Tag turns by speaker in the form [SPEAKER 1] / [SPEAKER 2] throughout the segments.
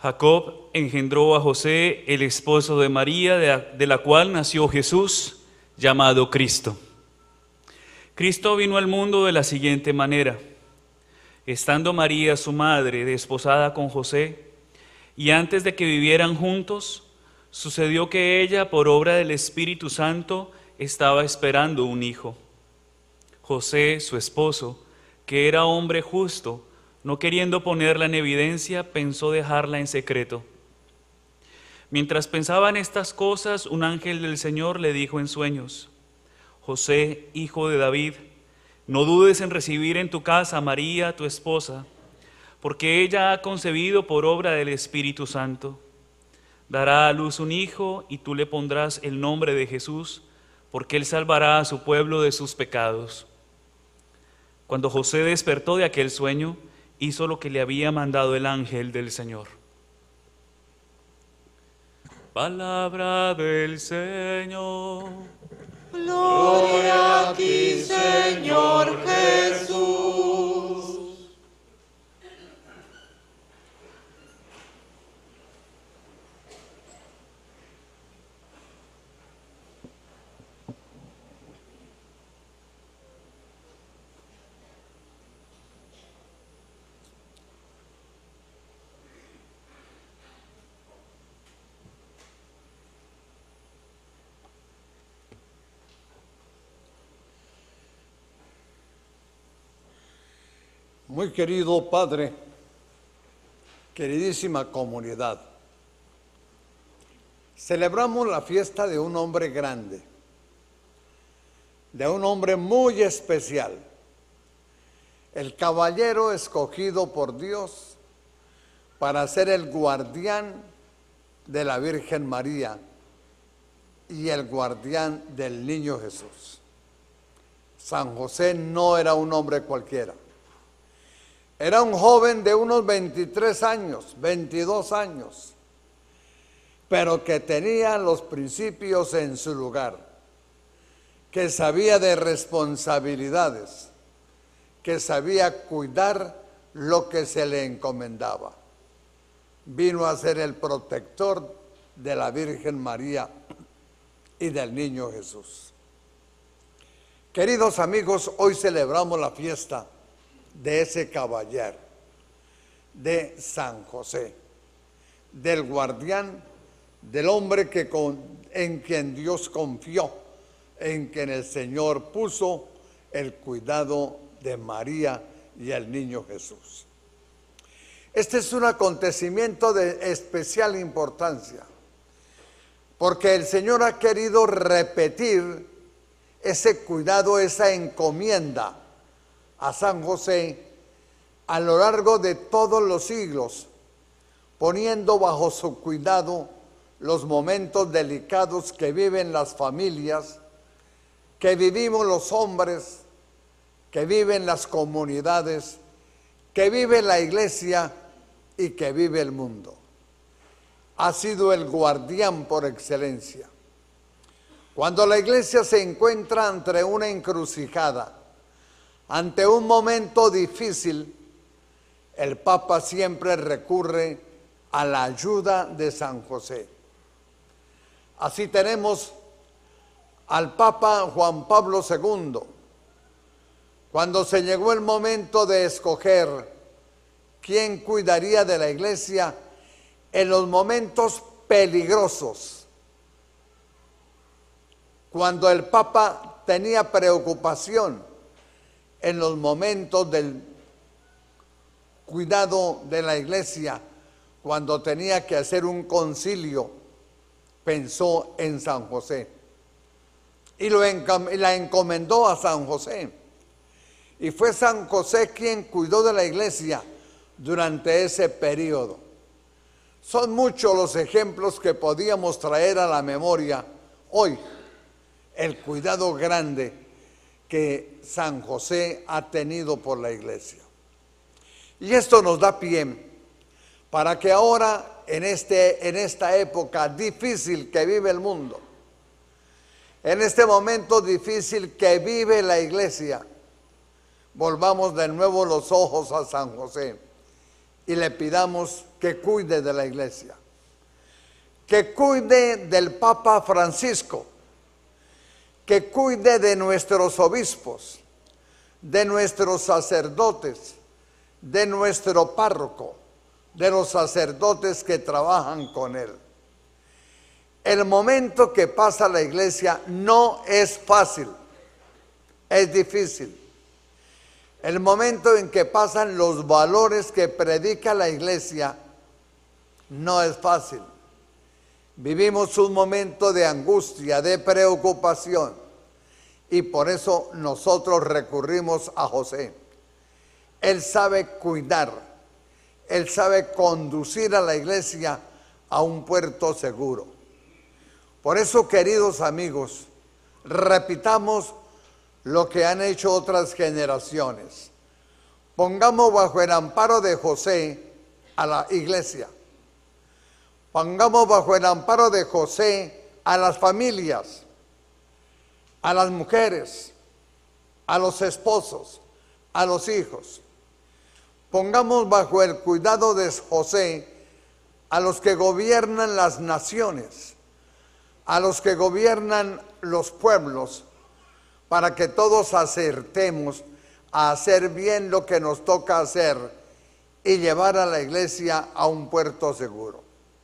[SPEAKER 1] Jacob engendró a José, el esposo de María, de la cual nació Jesús, llamado Cristo. Cristo vino al mundo de la siguiente manera. Estando María, su madre, desposada con José, y antes de que vivieran juntos, sucedió que ella, por obra del Espíritu Santo, estaba esperando un hijo. José, su esposo, que era hombre justo, no queriendo ponerla en evidencia, pensó dejarla en secreto. Mientras pensaba en estas cosas, un ángel del Señor le dijo en sueños: José, hijo de David, no dudes en recibir en tu casa a María, tu esposa, porque ella ha concebido por obra del Espíritu Santo. Dará a luz un hijo y tú le pondrás el nombre de Jesús, porque él salvará a su pueblo de sus pecados. Cuando José despertó de aquel sueño, hizo lo que le había mandado el ángel del Señor. Palabra del Señor.
[SPEAKER 2] Gloria a ti, Señor Jesús. Muy querido Padre, queridísima comunidad, celebramos la fiesta de un hombre grande, de un hombre muy especial, el caballero escogido por Dios para ser el guardián de la Virgen María y el guardián del niño Jesús. San José no era un hombre cualquiera. Era un joven de unos 23 años, 22 años, pero que tenía los principios en su lugar, que sabía de responsabilidades, que sabía cuidar lo que se le encomendaba. Vino a ser el protector de la Virgen María y del niño Jesús. Queridos amigos, hoy celebramos la fiesta de ese caballero, de San José, del guardián, del hombre en quien Dios confió, en quien el Señor puso el cuidado de María y el niño Jesús. Este es un acontecimiento de especial importancia, porque el Señor ha querido repetir ese cuidado, esa encomienda a San José a lo largo de todos los siglos, poniendo bajo su cuidado los momentos delicados que viven las familias, que vivimos los hombres, que viven las comunidades, que vive la iglesia y que vive el mundo. Ha sido el guardián por excelencia. Cuando la iglesia se encuentra ante una encrucijada, ante un momento difícil, el Papa siempre recurre a la ayuda de San José. Así tenemos al Papa Juan Pablo II, cuando se llegó el momento de escoger quién cuidaría de la iglesia en los momentos peligrosos, cuando el Papa tenía preocupación en los momentos del cuidado de la iglesia, cuando tenía que hacer un concilio, pensó en San José y la encomendó a San José. Y fue San José quien cuidó de la iglesia durante ese periodo. Son muchos los ejemplos que podíamos traer a la memoria hoy, el cuidado grande que San José ha tenido por la iglesia. Y esto nos da pie para que ahora, en esta época difícil que vive el mundo, en este momento difícil que vive la iglesia, volvamos de nuevo los ojos a San José y le pidamos que cuide de la iglesia, que cuide del Papa Francisco, que cuide de nuestros obispos, de nuestros sacerdotes, de nuestro párroco, de los sacerdotes que trabajan con él. El momento que pasa la iglesia no es fácil, es difícil. El momento en que pasan los valores que predica la iglesia no es fácil. Vivimos un momento de angustia, de preocupación, y por eso nosotros recurrimos a José. Él sabe cuidar, él sabe conducir a la iglesia a un puerto seguro. Por eso, queridos amigos, repitamos lo que han hecho otras generaciones. Pongamos bajo el amparo de José a la iglesia. Pongamos bajo el amparo de José a las familias, a las mujeres, a los esposos, a los hijos. Pongamos bajo el cuidado de José a los que gobiernan las naciones, a los que gobiernan los pueblos, para que todos acertemos a hacer bien lo que nos toca hacer y llevar a la iglesia a un puerto seguro.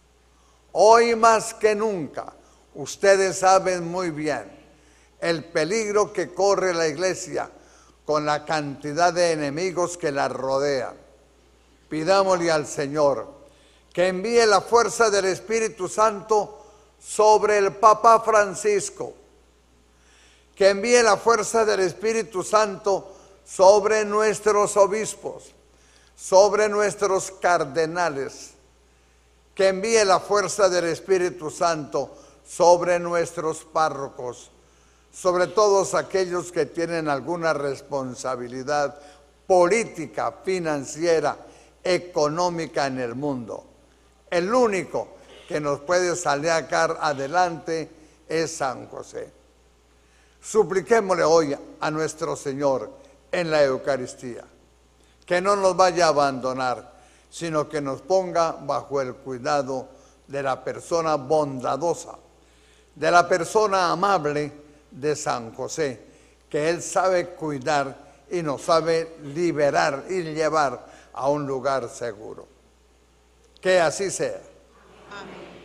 [SPEAKER 2] Hoy más que nunca, ustedes saben muy bien el peligro que corre la iglesia con la cantidad de enemigos que la rodean. Pidámosle al Señor que envíe la fuerza del Espíritu Santo sobre el Papa Francisco, que envíe la fuerza del Espíritu Santo sobre nuestros obispos, sobre nuestros cardenales, que envíe la fuerza del Espíritu Santo sobre nuestros párrocos, sobre todos aquellos que tienen alguna responsabilidad política, financiera, económica en el mundo. El único que nos puede sacar adelante es San José. Supliquémosle hoy a nuestro Señor en la Eucaristía, que no nos vaya a abandonar, sino que nos ponga bajo el cuidado de la persona bondadosa, de la persona amable de San José, que Él sabe cuidar y nos sabe liberar y llevar a un lugar seguro. Que así sea.
[SPEAKER 3] Amén.